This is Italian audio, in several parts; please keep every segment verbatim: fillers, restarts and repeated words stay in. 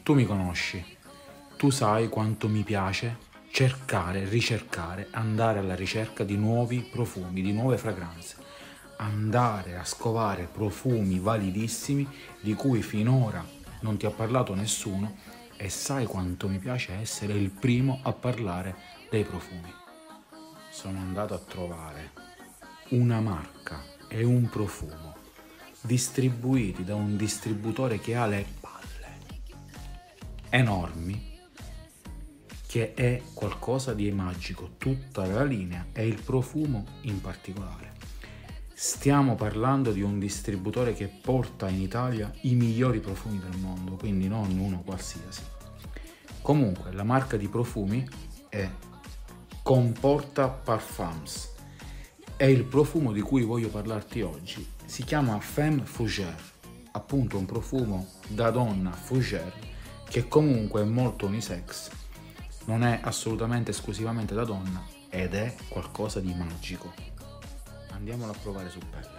tu mi conosci, tu sai quanto mi piace cercare, ricercare, andare alla ricerca di nuovi profumi, di nuove fragranze, andare a scovare profumi validissimi di cui finora non ti ha parlato nessuno, e sai quanto mi piace essere il primo a parlare dei profumi. Sono andato a trovare una marca e un profumo distribuiti da un distributore che ha le palle enormi, che è qualcosa di magico, tutta la linea e il profumo in particolare. Stiamo parlando di un distributore che porta in Italia i migliori profumi del mondo, quindi non uno qualsiasi. Comunque la marca di profumi è Comporta Parfums e il profumo di cui voglio parlarti oggi si chiama Femme Fougère, appunto un profumo da donna fougère che comunque è molto unisex, non è assolutamente esclusivamente da donna ed è qualcosa di magico. Andiamolo a provare su pelle.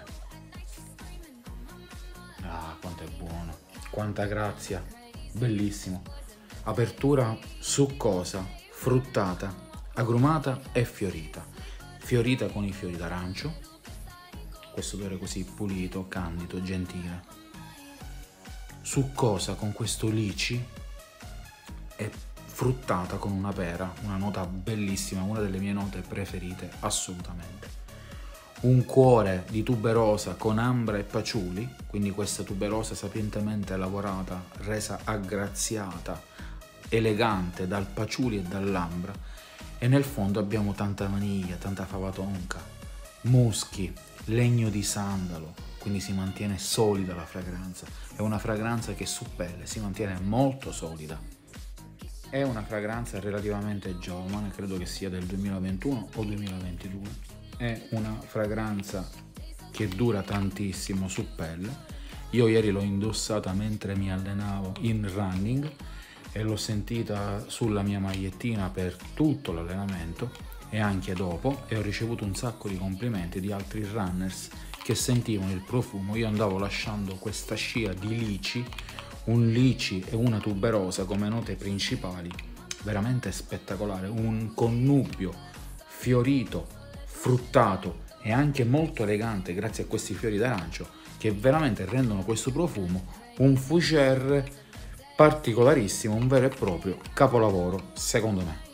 Ah, quanto è buono, quanta grazia, bellissimo. Apertura succosa, fruttata, agrumata e fiorita. Fiorita con i fiori d'arancio, questo odore così pulito, candido, gentile. Succosa con questo lici e fruttata con una pera, una nota bellissima, una delle mie note preferite assolutamente. Un cuore di tuberosa con ambra e paciuli, quindi questa tuberosa sapientemente lavorata, resa aggraziata, elegante dal paciuli e dall'ambra, e nel fondo abbiamo tanta vaniglia, tanta fava tonka, muschi, legno di sandalo, quindi si mantiene solida la fragranza. È una fragranza che su pelle si mantiene molto solida. È una fragranza relativamente giovane, credo che sia del duemilaventuno o duemilaventidue. È una fragranza che dura tantissimo su pelle. Io ieri l'ho indossata mentre mi allenavo in running e l'ho sentita sulla mia magliettina per tutto l'allenamento e anche dopo, e ho ricevuto un sacco di complimenti di altri runners che sentivano il profumo. Io andavo lasciando questa scia di lici, un lici e una tuberosa come note principali, veramente spettacolare, un connubio fiorito, fruttato e anche molto elegante grazie a questi fiori d'arancio che veramente rendono questo profumo un fougère particolarissimo, un vero e proprio capolavoro secondo me.